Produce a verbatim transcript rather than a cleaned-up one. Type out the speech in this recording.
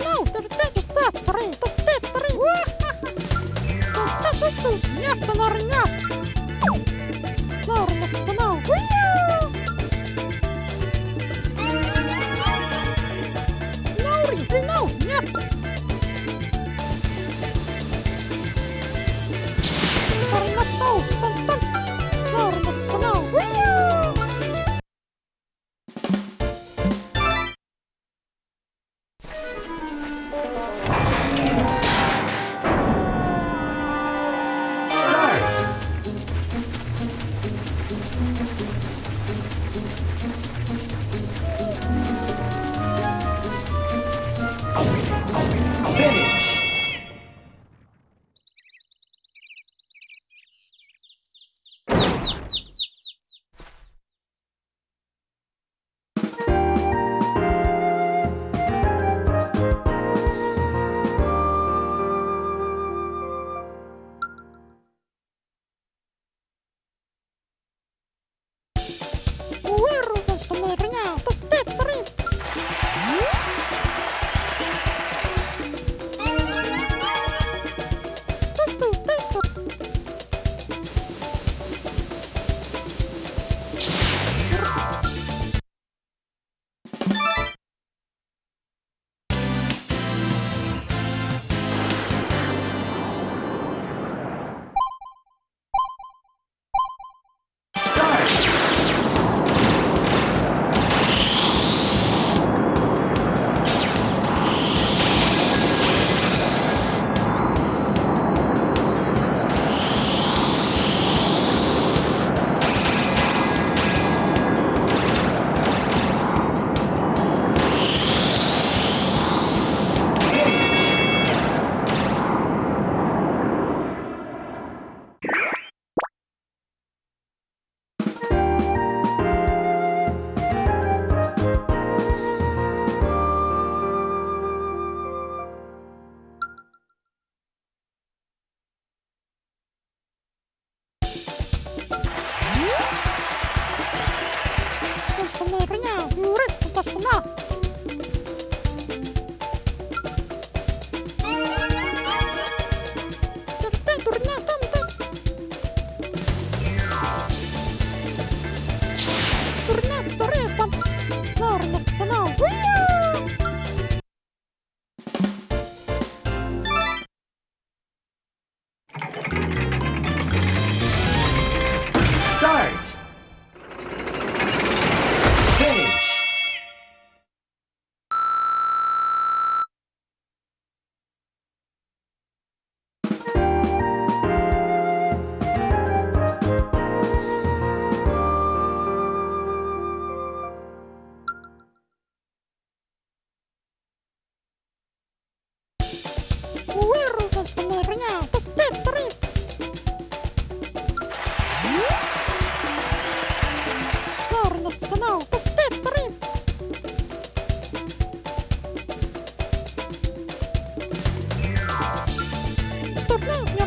now, the text starts to read, the text to read. The text to yes, the Lord, yes. Lord, next to now. Lord, we know, yes. Lord, next to, don't touch. Lord, next to now. Sebenarnya murid tempat setengah. Jadi turunnya cantik. Turunnya story pan. Lor next to now. Sebenarnya the stage street. Lor next to now, the stage street. Stop now.